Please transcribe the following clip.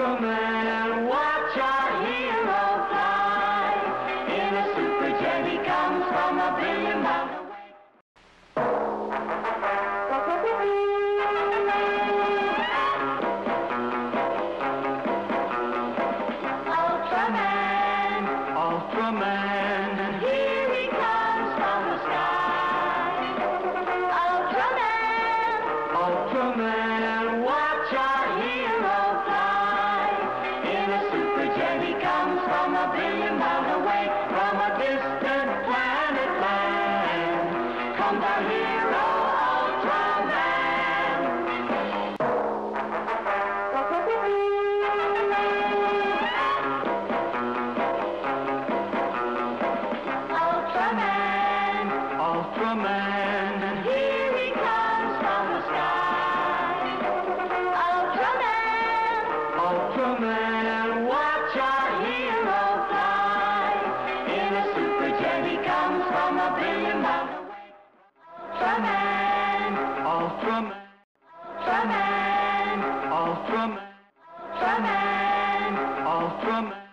Ultraman, watch our hero fly. In a super jet he comes from a billion miles away. Ultraman, Ultraman, here he comes from the sky. Ultraman, Ultraman, watch our hero fly. In a super jet he comes from a billion miles away. From a distant planet land comes our hero Ultraman. Ultraman, Ultraman, here he comes from the sky. Ultraman, Ultraman, watch our hero fly. In a super jet he comes from a billion miles away. Ultraman, Ultraman, Ultraman, Ultraman, Ultraman, Ultraman.